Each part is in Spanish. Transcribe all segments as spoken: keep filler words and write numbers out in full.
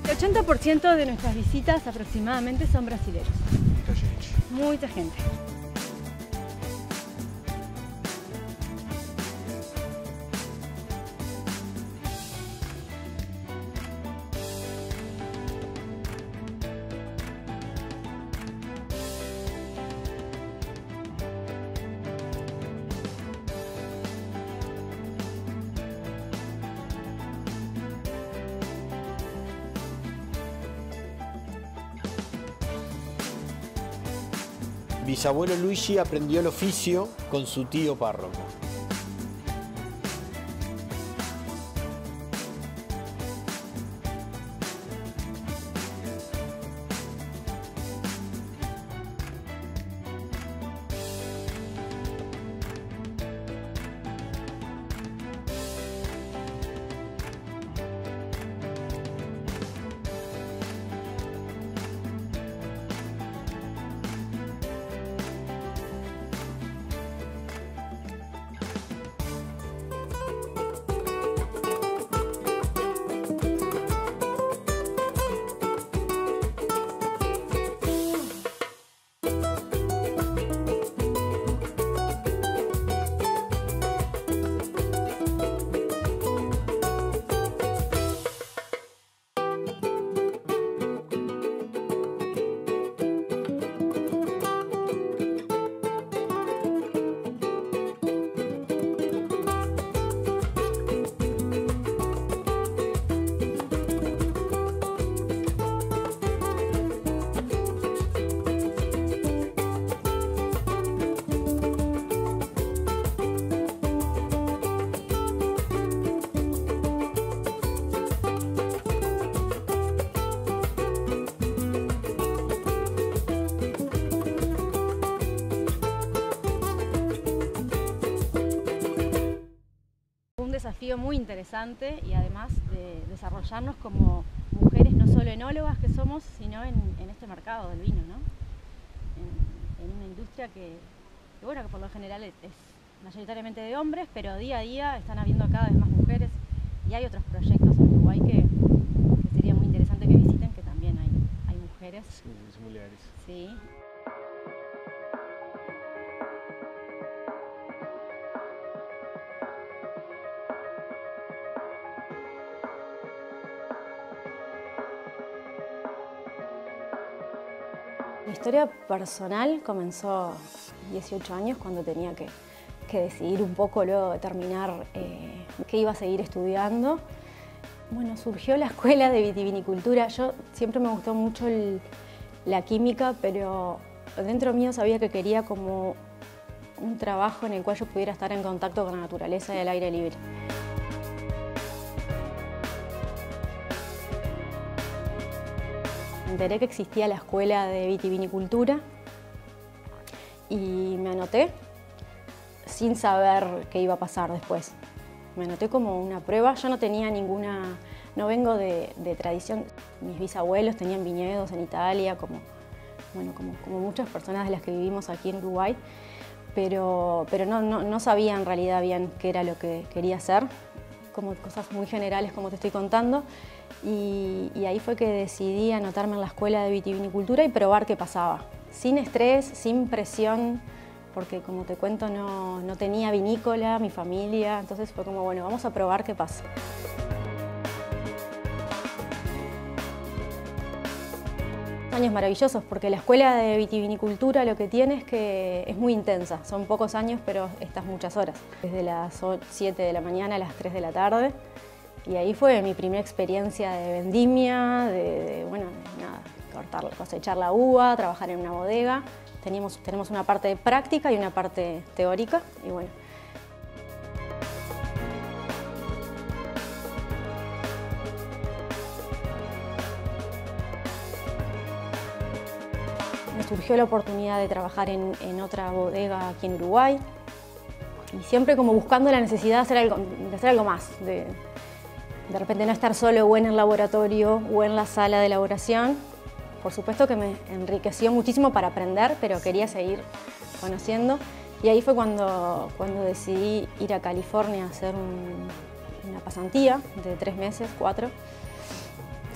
El ochenta por ciento de nuestras visitas aproximadamente son brasileños. Muita gente. Mucha gente. Bisabuelo Luigi aprendió el oficio con su tío párroco. Un desafío muy interesante y además de desarrollarnos como mujeres no solo enólogas que somos, sino en, en este mercado del vino, ¿no? En, en una industria que, que, bueno, que por lo general es, es mayoritariamente de hombres, pero día a día están habiendo cada vez más mujeres y hay otros proyectos en Uruguay que, que sería muy interesante que visiten, que también hay, hay mujeres. Sí, las mujeres. Sí. Mi historia personal comenzó a dieciocho años, cuando tenía que, que decidir un poco luego de terminar eh, qué iba a seguir estudiando. Bueno, surgió la escuela de vitivinicultura. Yo siempre me gustó mucho el, la química, pero dentro mío sabía que quería como un trabajo en el cual yo pudiera estar en contacto con la naturaleza y el aire libre. Me enteré que existía la escuela de vitivinicultura y me anoté sin saber qué iba a pasar después. Me anoté como una prueba. Yo no tenía ninguna, no vengo de, de tradición. Mis bisabuelos tenían viñedos en Italia, como, bueno, como, como muchas personas de las que vivimos aquí en Uruguay, pero, pero no, no, no sabía en realidad bien qué era lo que quería hacer, como cosas muy generales como te estoy contando. Y, y ahí fue que decidí anotarme en la escuela de vitivinicultura y probar qué pasaba. Sin estrés, sin presión, porque como te cuento no, no tenía vinícola, mi familia, entonces fue como, bueno, vamos a probar qué pasa. Años maravillosos, porque la escuela de vitivinicultura lo que tiene es que es muy intensa, son pocos años pero estás muchas horas, desde las siete de la mañana a las tres de la tarde. Y ahí fue mi primera experiencia de vendimia, de, de bueno, nada, cortar, cosechar la uva, trabajar en una bodega. Teníamos, tenemos una parte práctica y una parte teórica, y bueno. Me surgió la oportunidad de trabajar en, en otra bodega aquí en Uruguay, y siempre como buscando la necesidad de hacer algo, de hacer algo más. De, De repente no estar solo o en el laboratorio o en la sala de elaboración. Por supuesto que me enriqueció muchísimo para aprender, pero quería seguir conociendo. Y ahí fue cuando, cuando decidí ir a California a hacer un, una pasantía de tres meses, cuatro.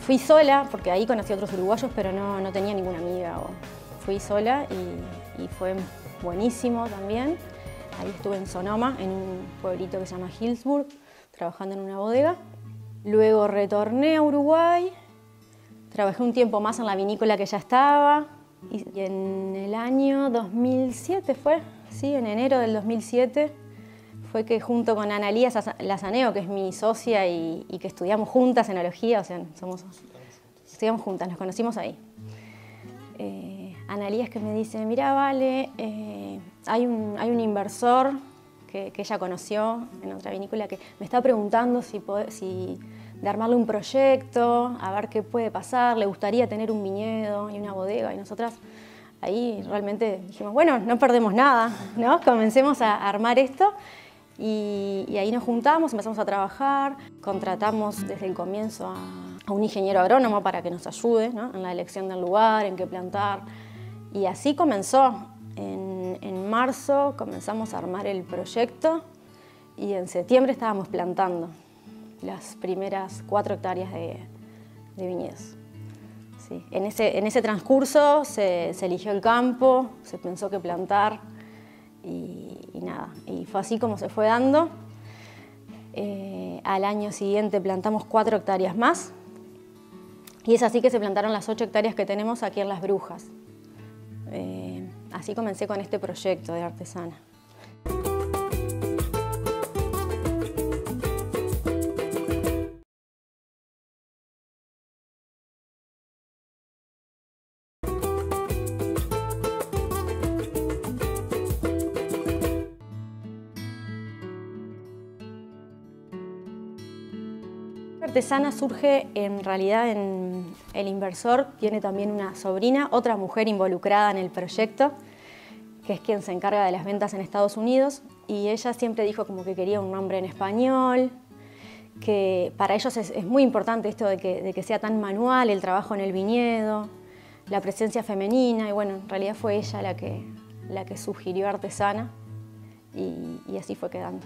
Fui sola, porque ahí conocí a otros uruguayos, pero no, no tenía ninguna amiga. O fui sola y, y fue buenísimo también. Ahí estuve en Sonoma, en un pueblito que se llama Hillsburg, trabajando en una bodega. Luego retorné a Uruguay, trabajé un tiempo más en la vinícola que ya estaba. Y en el año dos mil siete fue, sí, en enero del dos mil siete, fue que junto con Analía Lazaneo, que es mi socia y, y que estudiamos juntas enología, o sea, somos, estudiamos juntas, nos conocimos ahí. Eh, Analía es que me dice, mira, Vale, eh, hay, un, hay un inversor que, que ella conoció en otra vinícola que me está preguntando si, puede, si de armarle un proyecto, a ver qué puede pasar, le gustaría tener un viñedo y una bodega, y nosotras ahí realmente dijimos, bueno, no perdemos nada, ¿no? Comencemos a armar esto. Y, y ahí nos juntamos, empezamos a trabajar, contratamos desde el comienzo a, a un ingeniero agrónomo para que nos ayude, ¿no? En la elección del lugar, en qué plantar. Y así comenzó. En, en marzo comenzamos a armar el proyecto y en septiembre estábamos plantando las primeras cuatro hectáreas de, de viñedos. Sí. En, ese, en ese transcurso se, se eligió el campo, se pensó qué plantar. Y, y nada, y fue así como se fue dando. Eh, al año siguiente plantamos cuatro hectáreas más y es así que se plantaron las ocho hectáreas que tenemos aquí en Las Brujas. Eh, así comencé con este proyecto de Artesana. Artesana surge en realidad en el inversor, tiene también una sobrina, otra mujer involucrada en el proyecto, que es quien se encarga de las ventas en Estados Unidos, y ella siempre dijo como que quería un nombre en español, que para ellos es, es muy importante esto de que, de que sea tan manual el trabajo en el viñedo, la presencia femenina, y bueno, en realidad fue ella la que, la que sugirió Artesana, y, y así fue quedando.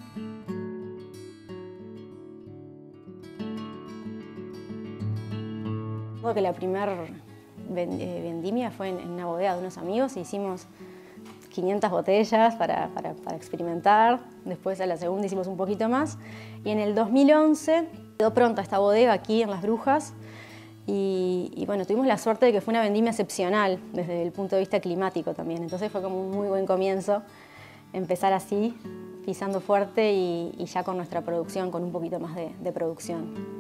Que la primera vendimia fue en una bodega de unos amigos, hicimos quinientas botellas para, para, para experimentar, después a la segunda hicimos un poquito más y en el dos mil once quedó pronta esta bodega aquí en Las Brujas y, y bueno, tuvimos la suerte de que fue una vendimia excepcional desde el punto de vista climático también, entonces fue como un muy buen comienzo empezar así, pisando fuerte y, y ya con nuestra producción, con un poquito más de, de producción.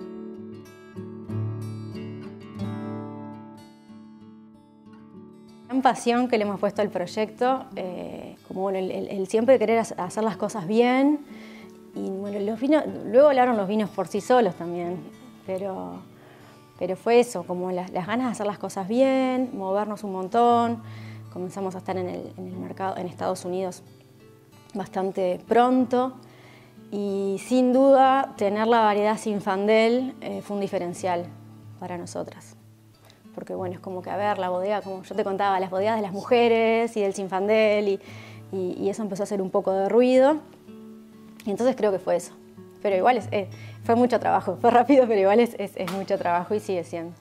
Gran pasión que le hemos puesto al proyecto, eh, como bueno, el, el, el siempre querer hacer las cosas bien y bueno, los vinos, luego hablaron los vinos por sí solos también, pero, pero fue eso, como las, las ganas de hacer las cosas bien, movernos un montón, comenzamos a estar en el, en el mercado en Estados Unidos bastante pronto y sin duda tener la variedad Zinfandel eh, fue un diferencial para nosotras. Porque bueno, es como que, a ver, la bodega, como yo te contaba, las bodegas de las mujeres y del Zinfandel y, y, y eso empezó a hacer un poco de ruido. Y entonces creo que fue eso. Pero igual es, eh, fue mucho trabajo, fue rápido, pero igual es, es, es mucho trabajo y sigue siendo.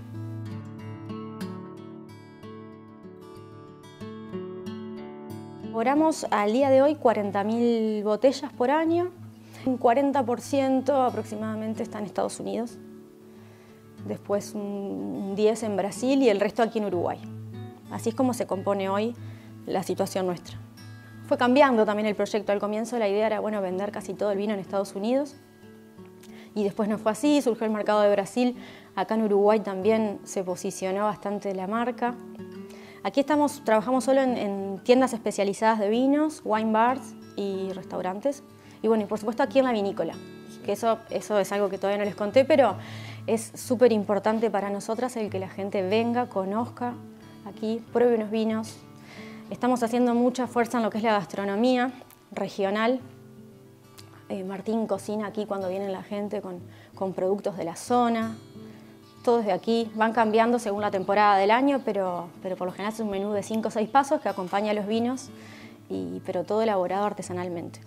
Elaboramos al día de hoy cuarenta mil botellas por año. Un cuarenta por ciento aproximadamente está en Estados Unidos. Después un diez por ciento en Brasil y el resto aquí en Uruguay. Así es como se compone hoy la situación nuestra. Fue cambiando también el proyecto. Al comienzo la idea era bueno, vender casi todo el vino en Estados Unidos y después no fue así, surgió el mercado de Brasil. Acá en Uruguay también se posicionó bastante la marca. Aquí estamos, trabajamos solo en, en tiendas especializadas de vinos, wine bars y restaurantes. Y bueno, y por supuesto aquí en la vinícola, que eso, eso es algo que todavía no les conté, pero es súper importante para nosotras el que la gente venga, conozca aquí, pruebe unos vinos. Estamos haciendo mucha fuerza en lo que es la gastronomía regional. Eh, Martín cocina aquí cuando viene la gente con, con productos de la zona. Todo es de aquí, van cambiando según la temporada del año, pero, pero por lo general es un menú de cinco o seis pasos que acompaña a los vinos, y, pero todo elaborado artesanalmente.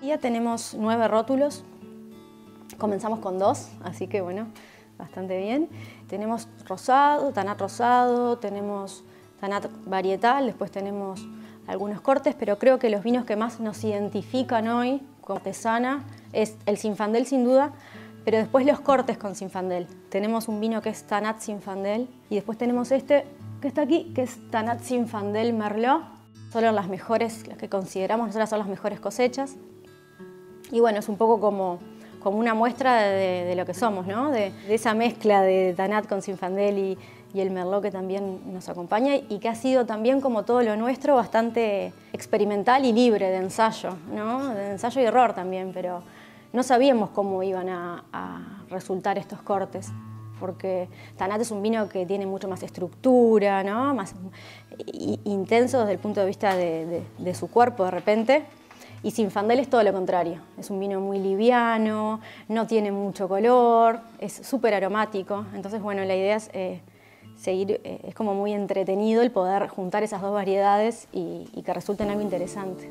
Ya tenemos nueve rótulos, comenzamos con dos, así que bueno, bastante bien. Tenemos rosado, tanat rosado, tenemos tanat varietal, después tenemos algunos cortes, pero creo que los vinos que más nos identifican hoy como artesana es el Zinfandel sin duda, pero después los cortes con Zinfandel. Tenemos un vino que es Tanat Zinfandel y después tenemos este que está aquí, que es Tanat Zinfandel Merlot. Son las mejores, las que consideramos nosotras son las mejores cosechas. Y bueno, es un poco como, como una muestra de, de lo que somos, ¿no? De, de esa mezcla de Tanat con Zinfandel y, y el Merlot que también nos acompaña y que ha sido también, como todo lo nuestro, bastante experimental y libre de ensayo, ¿no? De ensayo y error también, pero no sabíamos cómo iban a, a resultar estos cortes, porque Tanat es un vino que tiene mucho más estructura, ¿no? Más intenso desde el punto de vista de, de, de su cuerpo de repente. Y Zinfandel es todo lo contrario, es un vino muy liviano, no tiene mucho color, es súper aromático. Entonces, bueno, la idea es eh, seguir, eh, es como muy entretenido el poder juntar esas dos variedades y, y que resulten algo interesante.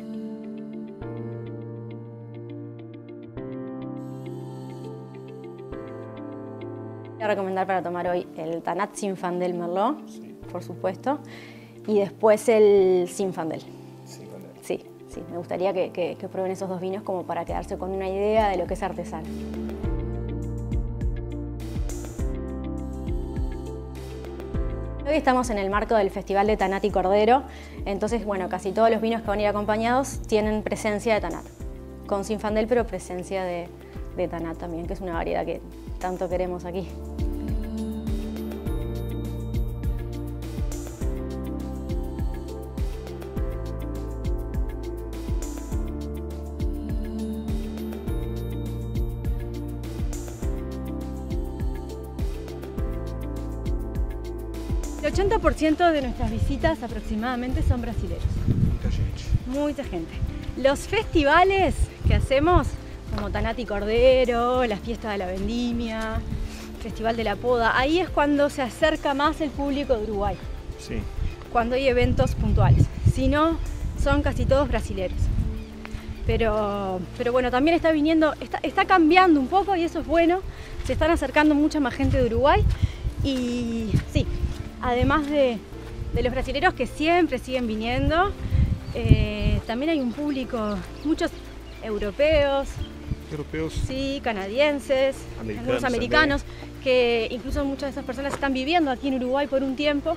Voy a recomendar para tomar hoy el Tanat Zinfandel Merlot, sí, por supuesto, y después el Zinfandel. Sí. Sí, me gustaría que, que, que prueben esos dos vinos como para quedarse con una idea de lo que es artesano. Hoy estamos en el marco del Festival de Tanat y Cordero, entonces, bueno, casi todos los vinos que van a ir acompañados tienen presencia de Tanat, con Zinfandel, pero presencia de, de Tanat también, que es una variedad que tanto queremos aquí. El ochenta por ciento de nuestras visitas aproximadamente son brasileños. Muita gente. Mucha gente. Los festivales que hacemos, como Tanat y Cordero, la fiesta de la vendimia, Festival de la Poda, ahí es cuando se acerca más el público de Uruguay. Sí. Cuando hay eventos puntuales. Si no, son casi todos brasileños. Pero, pero bueno, también está viniendo, está, está cambiando un poco y eso es bueno. Se están acercando mucha más gente de Uruguay y sí. Además de, de los brasileños que siempre siguen viniendo, eh, también hay un público, muchos europeos, Europeos. Sí, canadienses, Americanos algunos americanos, también, que incluso muchas de esas personas están viviendo aquí en Uruguay por un tiempo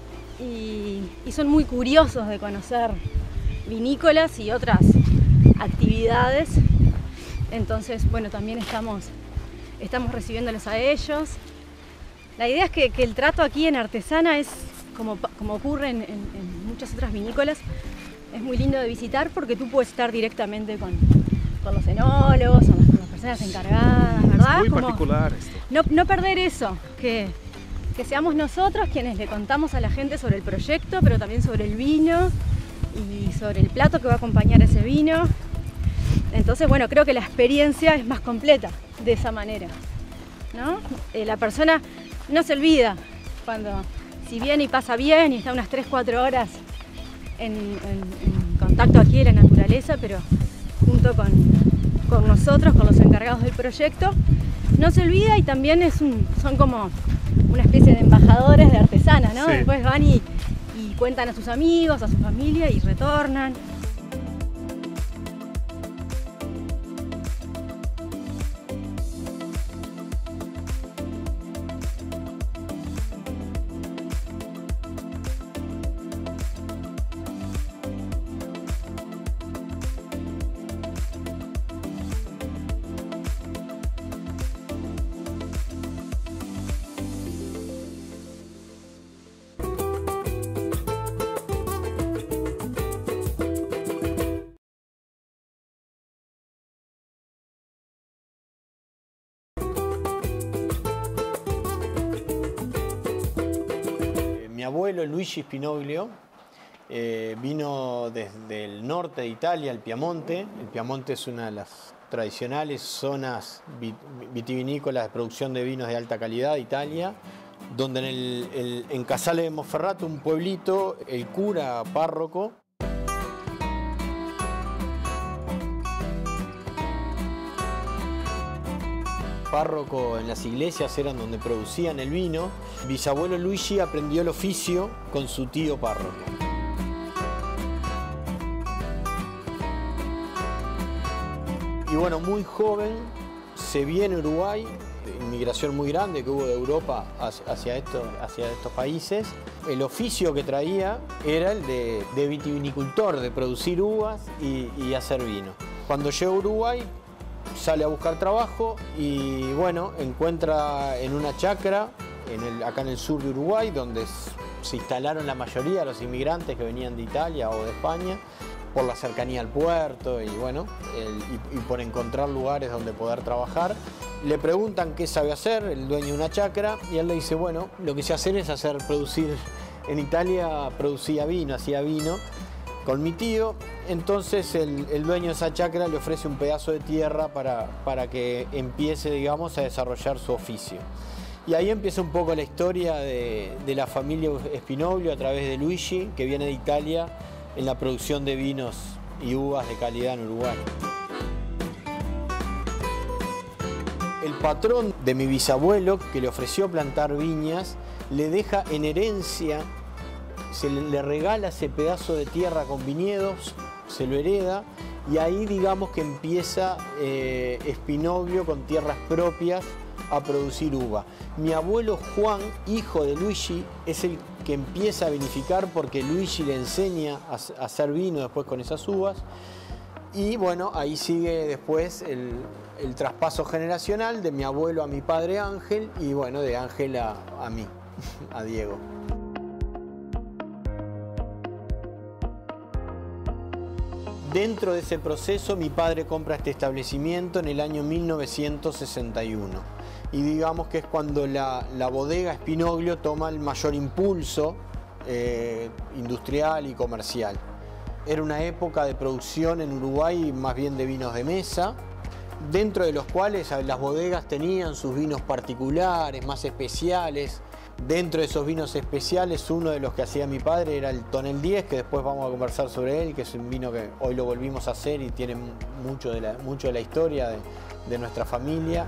y, y son muy curiosos de conocer vinícolas y otras actividades. Entonces, bueno, también estamos, estamos recibiéndolos a ellos. La idea es que, que el trato aquí en Artesana es, como, como ocurre en, en, en muchas otras vinícolas, es muy lindo de visitar porque tú puedes estar directamente con, con los enólogos, con las, con las personas encargadas, ¿verdad? Es muy como particular esto. No, no perder eso, que, que seamos nosotros quienes le contamos a la gente sobre el proyecto, pero también sobre el vino y sobre el plato que va a acompañar ese vino. Entonces, bueno, creo que la experiencia es más completa de esa manera, ¿no? Eh, la persona no se olvida cuando, si viene y pasa bien y está unas tres cuatro horas en, en, en contacto aquí de la naturaleza, pero junto con, con nosotros, con los encargados del proyecto, no se olvida y también es un, son como una especie de embajadores de Artesana, ¿no? Sí. Después van y, y cuentan a sus amigos, a su familia y retornan. Mi abuelo Luigi Spinoglio eh, vino desde el norte de Italia, el Piamonte. El Piamonte es una de las tradicionales zonas vitivinícolas de producción de vinos de alta calidad de Italia, donde en, el, el, en Casale de Monferrato, un pueblito, el cura párroco párroco en las iglesias eran donde producían el vino. Bisabuelo Luigi aprendió el oficio con su tío párroco. Y bueno, muy joven se viene a Uruguay, inmigración muy grande que hubo de Europa hacia estos, hacia estos países. El oficio que traía era el de, de vitivinicultor, de producir uvas y, y hacer vino. Cuando llega a Uruguay, sale a buscar trabajo y bueno, encuentra en una chacra, en el, acá en el sur de Uruguay, donde se instalaron la mayoría de los inmigrantes que venían de Italia o de España, por la cercanía al puerto y bueno, el, y, y por encontrar lugares donde poder trabajar. Le preguntan qué sabe hacer, el dueño de una chacra, y él le dice, bueno, lo que sé hacer es hacer producir, en Italia producía vino, hacía vino con mi tío. Entonces el, el dueño de esa chacra le ofrece un pedazo de tierra para, para que empiece, digamos, a desarrollar su oficio. Y ahí empieza un poco la historia de, de la familia Spinoglio a través de Luigi, que viene de Italia, en la producción de vinos y uvas de calidad en Uruguay. El patrón de mi bisabuelo, que le ofreció plantar viñas, le deja en herencia, se le, le regala ese pedazo de tierra con viñedos, se lo hereda, y ahí digamos que empieza eh, Spinoglio con tierras propias a producir uva. Mi abuelo Juan, hijo de Luigi, es el que empieza a vinificar porque Luigi le enseña a, a hacer vino después con esas uvas. Y bueno, ahí sigue después el, el traspaso generacional de mi abuelo a mi padre Ángel y bueno, de Ángel a, a mí, a Diego. Dentro de ese proceso, mi padre compra este establecimiento en el año mil novecientos sesenta y uno. Y digamos que es cuando la, la bodega Spinoglio toma el mayor impulso eh, industrial y comercial. Era una época de producción en Uruguay más bien de vinos de mesa, dentro de los cuales las bodegas tenían sus vinos particulares, más especiales. Dentro de esos vinos especiales, uno de los que hacía mi padre era el Tonel diez, que después vamos a conversar sobre él, que es un vino que hoy lo volvimos a hacer y tiene mucho de la, mucho de la historia de, de nuestra familia.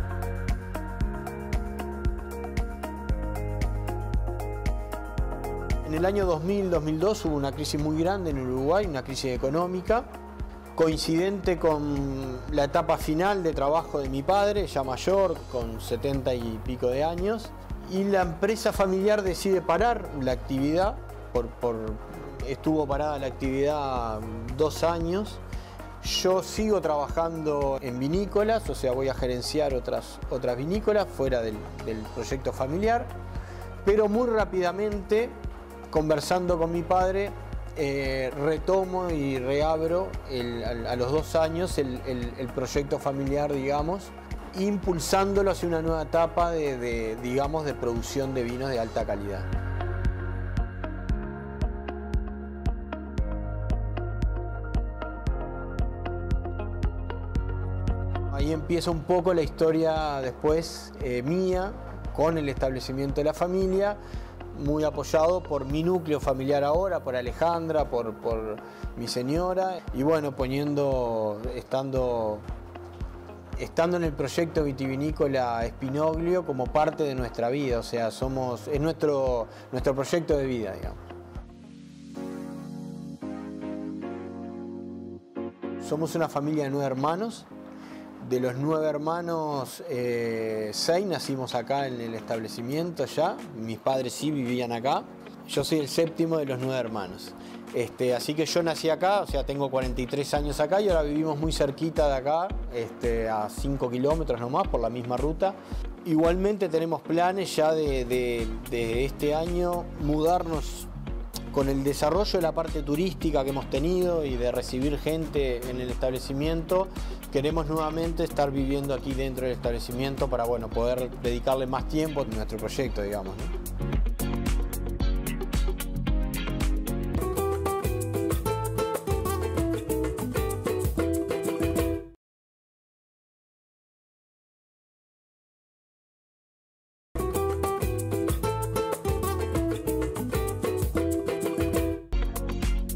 En el año dos mil, dos mil dos hubo una crisis muy grande en Uruguay, una crisis económica, coincidente con la etapa final de trabajo de mi padre, ya mayor, con setenta y pico de años, y la empresa familiar decide parar la actividad, por, por, estuvo parada la actividad dos años. Yo sigo trabajando en vinícolas, o sea, voy a gerenciar otras, otras vinícolas fuera del, del proyecto familiar, pero muy rápidamente, conversando con mi padre, eh, retomo y reabro el, a, a los dos años el, el, el proyecto familiar, digamos, impulsándolo hacia una nueva etapa de, de, digamos, de producción de vinos de alta calidad. Ahí empieza un poco la historia después eh, mía, con el establecimiento de la familia, muy apoyado por mi núcleo familiar ahora, por Alejandra, por, por mi señora, y bueno, poniendo, estando, estando en el proyecto vitivinícola Spinoglio como parte de nuestra vida, o sea, somos, es nuestro, nuestro proyecto de vida, digamos. Somos una familia de nueve hermanos. De los nueve hermanos, eh, seis nacimos acá en el establecimiento ya. Mis padres sí vivían acá. Yo soy el séptimo de los nueve hermanos. Este, así que yo nací acá, o sea, tengo cuarenta y tres años acá y ahora vivimos muy cerquita de acá, este, a cinco kilómetros nomás por la misma ruta. Igualmente tenemos planes ya de, de, de este año mudarnos. Con el desarrollo de la parte turística que hemos tenido y de recibir gente en el establecimiento, queremos nuevamente estar viviendo aquí dentro del establecimiento para, bueno, poder dedicarle más tiempo a nuestro proyecto, digamos, ¿no?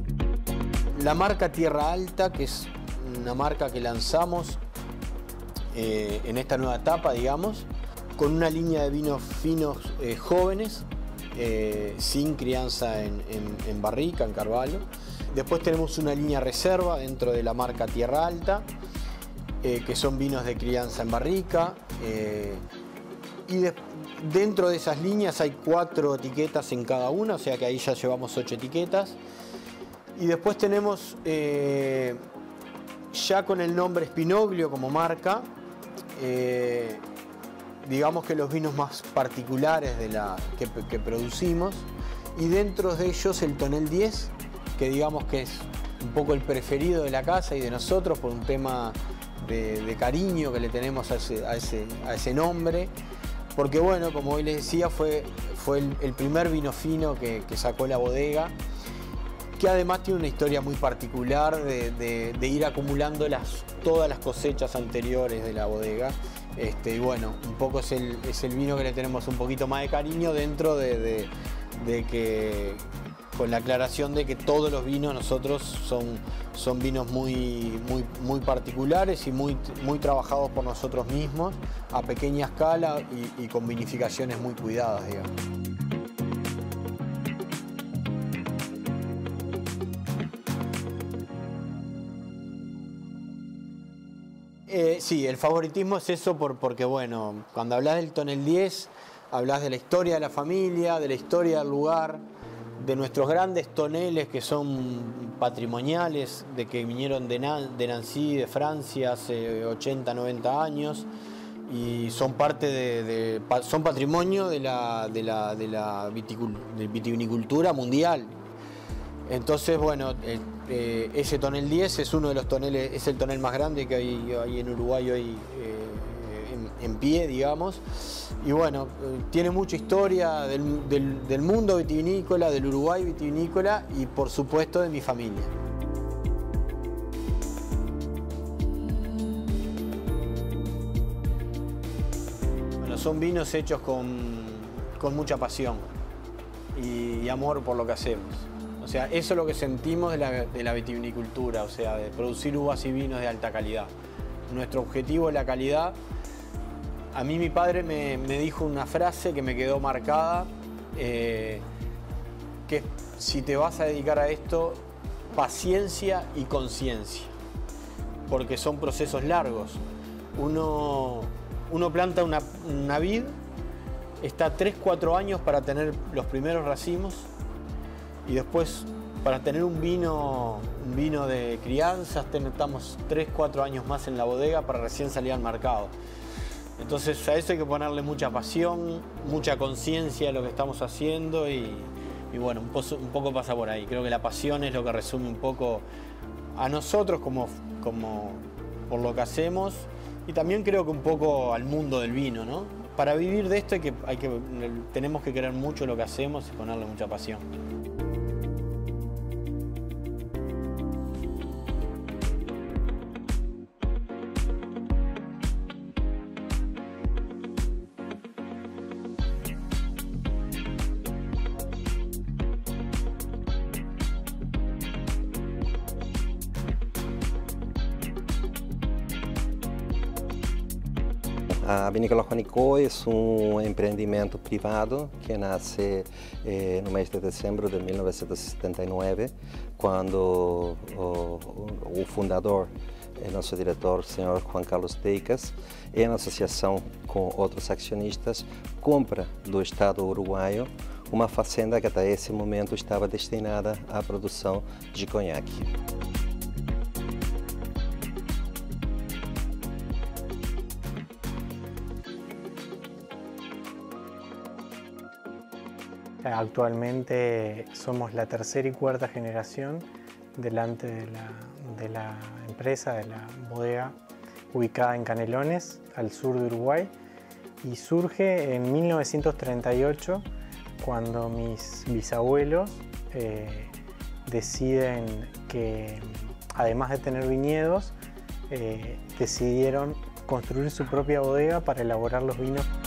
La marca Tierra Alta, que es una marca que lanzamos eh, en esta nueva etapa, digamos, con una línea de vinos finos eh, jóvenes, eh, sin crianza en, en, en barrica, en carvalho. Después tenemos una línea reserva dentro de la marca Tierra Alta, eh, que son vinos de crianza en barrica. Eh, y de, dentro de esas líneas hay cuatro etiquetas en cada una, o sea que ahí ya llevamos ocho etiquetas. Y después tenemos, eh, ya con el nombre Spinoglio como marca, eh, digamos que los vinos más particulares de la, que, que producimos, y dentro de ellos el Tonel diez, que digamos que es un poco el preferido de la casa y de nosotros por un tema de, de cariño que le tenemos a ese, a ese, a ese nombre, porque bueno, como hoy les decía, fue, fue el, el primer vino fino que, que sacó la bodega, que además tiene una historia muy particular de, de, de ir acumulando las, todas las cosechas anteriores de la bodega. Este, y bueno, un poco es el, es el vino que le tenemos un poquito más de cariño, dentro de, de, de que, con la aclaración de que todos los vinos nosotros son, son vinos muy, muy, muy particulares y muy, muy trabajados por nosotros mismos, a pequeña escala y, y con vinificaciones muy cuidadas, digamos. Eh, sí, el favoritismo es eso por, porque, bueno, cuando hablas del Tonel diez, hablas de la historia de la familia, de la historia del lugar, de nuestros grandes toneles que son patrimoniales, de que vinieron de, Nan de Nancy, de Francia, hace ochenta, noventa años, y son parte de, de son patrimonio de la, de la, de la viticul de vitivinicultura mundial. Entonces, bueno, eh, eh, ese Tonel diez es uno de los toneles, es el tonel más grande que hay, hay en Uruguay hoy eh, en, en pie, digamos. Y bueno, eh, tiene mucha historia del, del, del mundo vitivinícola, del Uruguay vitivinícola y por supuesto de mi familia. Bueno, son vinos hechos con, con mucha pasión y, y amor por lo que hacemos. O sea, eso es lo que sentimos de la, de la vitivinicultura, o sea, de producir uvas y vinos de alta calidad. Nuestro objetivo es la calidad. A mí mi padre me, me dijo una frase que me quedó marcada, eh, que si te vas a dedicar a esto, paciencia y conciencia, porque son procesos largos. Uno, uno planta una, una vid, está tres, cuatro años para tener los primeros racimos, y después para tener un vino, un vino de crianza estamos tres, cuatro años más en la bodega para recién salir al mercado. Entonces a eso hay que ponerle mucha pasión, mucha conciencia de lo que estamos haciendo y, y bueno, un poco, un poco pasa por ahí. Creo que la pasión es lo que resume un poco a nosotros como, como por lo que hacemos y también creo que un poco al mundo del vino, ¿no? Para vivir de esto hay que, hay que, tenemos que querer mucho lo que hacemos y ponerle mucha pasión. A Vinícola Juanico é um empreendimento privado que nasce eh, no mês de dezembro de mil novecentos e setenta e nove, quando o, o, o fundador, eh, nosso diretor, senhor Juan Carlos Deicas, em associação com outros acionistas, compra do Estado uruguaio uma fazenda que até esse momento estava destinada à produção de conhaque. Actualmente somos la tercera y cuarta generación delante de la, de la empresa, de la bodega ubicada en Canelones, al sur de Uruguay, y surge en mil novecientos treinta y ocho cuando mis bisabuelos eh, deciden que, además de tener viñedos, eh, decidieron construir su propia bodega para elaborar los vinos.